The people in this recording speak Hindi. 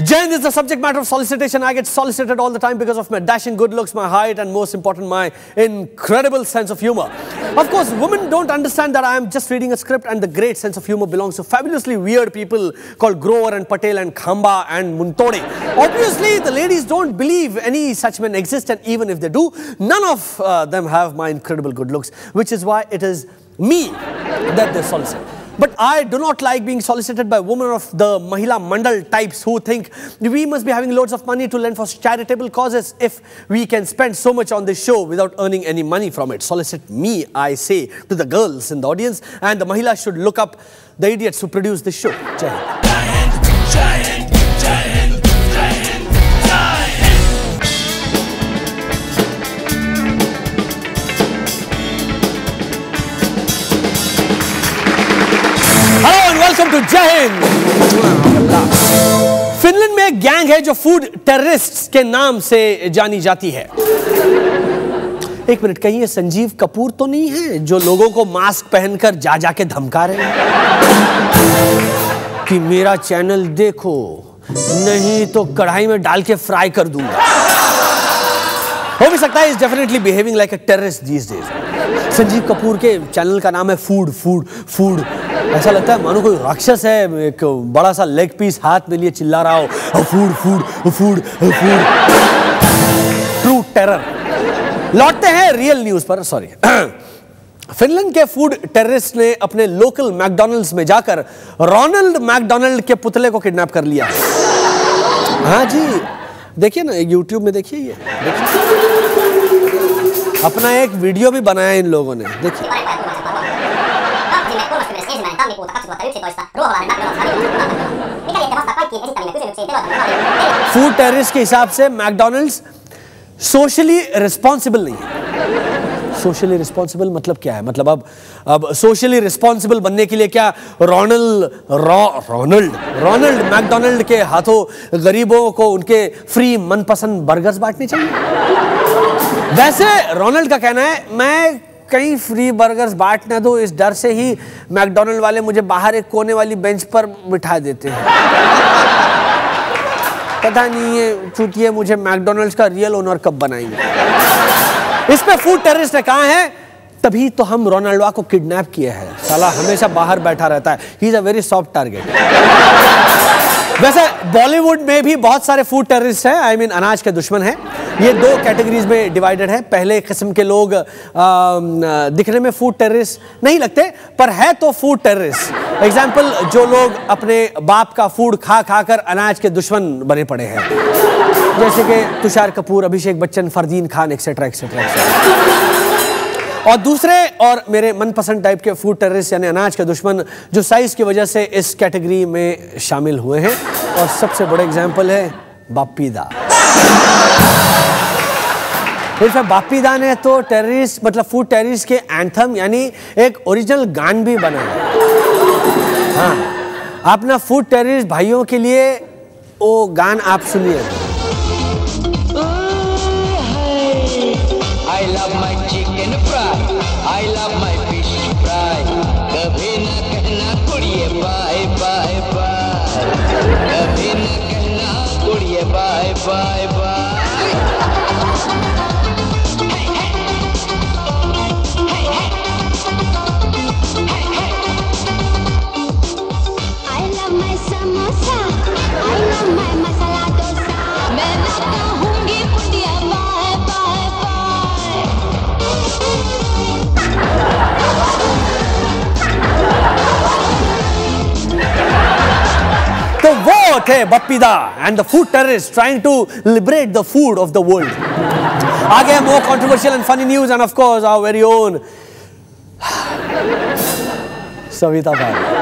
Jen is the subject matter of solicitation. I get solicited all the time because of my dashing good looks, my height, and most important, my incredible sense of humor. Of course, women don't understand that I am just reading a script, and the great sense of humor belongs to fabulously weird people called Grover and Patel and Khamba and Muntode. Obviously, the ladies don't believe any such men exist, and even if they do, none of them have my incredible good looks, which is why it is me that they solicit. But I do not like being solicited by women of the Mahila Mandal types who think we must be having loads of money to lend for charitable causes if we can spend so much on this show without earning any money from it. Solicit me, I say to the girls in the audience, and the Mahila should look up the idiots who produce this show. Jai Hind. Jai Hind, Jai Hind, Jai Hind, Jai Hind, Jai Hind. Hello and welcome to Jai Hind. Finland में एक गैंग है जो फूड टेररिस्ट्स के नाम से जानी जाती है। एक मिनट, कहीं ये संजीव कपूर तो नहीं है जो लोगों को मास्क पहनकर जा जाके धमका रहे हैं कि मेरा चैनल देखो, नहीं तो कढ़ाई में डाल के फ्राई कर दूंगा। हो भी सकता है is definitely behaving like a terrorist these days. Sanjeev Kapoor के चैनल का नाम है फूड फूड फूड। ऐसा लगता है मानो कोई राक्षस है, एक बड़ा सा लेग पीस हाथ में लिए चिल्ला रहा हो, food food food food. True terror. लौटते हैं रियल न्यूज पर। सॉरी, फिनलैंड के फूड टेररिस्ट ने अपने लोकल मैकडॉनल्ड्स में जाकर रोनाल्ड मैकडॉनल्ड के पुतले को किडनैप कर लिया। हाँ जी, देखिए ना, यूट्यूब में देखिए, ये देखिए, अपना एक वीडियो भी बनाया इन लोगों ने, देखिए। फूड टेररिस्ट के हिसाब से मैकडॉनल्ड्स सोशली रिस्पॉन्सिबल नहीं है। सोशली रिस्पॉन्सिबल मतलब क्या है? मतलब अब सोशली रिस्पॉन्सिबल बनने के लिए क्या रोनाल्ड मैकडॉनल्ड के हाथों गरीबों को उनके फ्री मनपसंद बर्गर्स बांटने चाहिए? वैसे रोनाल्ड का कहना है, मैं कहीं फ्री बर्गर्स बांट ना दो, इस डर से ही मैकडॉनल्ड वाले मुझे बाहर एक कोने वाली बेंच पर बिठा देते हैं। पता नहीं ये चूतिए मुझे मैकडॉनल्ड्स का रियल ओनर कब बनाएंगे। इस पे फूड टेररिस्ट ने कहा है, तभी तो हम रोनाल्डो को किडनैप किए हैं। साला हमेशा बाहर बैठा रहता है। He is a very soft target. वैसे बॉलीवुड में भी बहुत सारे फूड टेररिस्ट हैं, आई मीन अनाज के दुश्मन हैं। ये दो कैटेगरीज में डिवाइडेड है। पहले किस्म के लोग दिखने में फूड टेररिस्ट नहीं लगते, पर है तो फूड टेररिस्ट। एग्जाम्पल, जो लोग अपने बाप का फूड खा खाकर अनाज के दुश्मन बने पड़े हैं, जैसे कि तुषार कपूर, अभिषेक बच्चन, फरदीन खान, एक्सेट्रा एक्सेट्रा। और दूसरे और मेरे मनपसंद टाइप के फूड टेररिस्ट यानी अनाज के दुश्मन, जो साइज की वजह से इस कैटेगरी में शामिल हुए हैं। और सबसे बड़े एग्जाम्पल है बाप्पी दा। बाप्पी दा ने तो टेररिस्ट मतलब फूड टेररिस्ट के एंथम यानी एक ओरिजिनल गान भी बनाया। हाँ, अपना फूड टेररिस्ट भाइयों के लिए वो गान आप सुनिए। I love my chicken fry, I love my fish fry. कभी न कहना कुड़िए बाय बाय बाय, कभी न कहना कुड़िए bye bye bye. I love my samosa, I love my masala dosa. मैं ना कहूँगी कुड़िए बाय बाय बाय। तो वो थे Bappi da and the food terrorist trying to liberate the food of the world. आगे more controversial and funny news and of course our very own Savita भाई।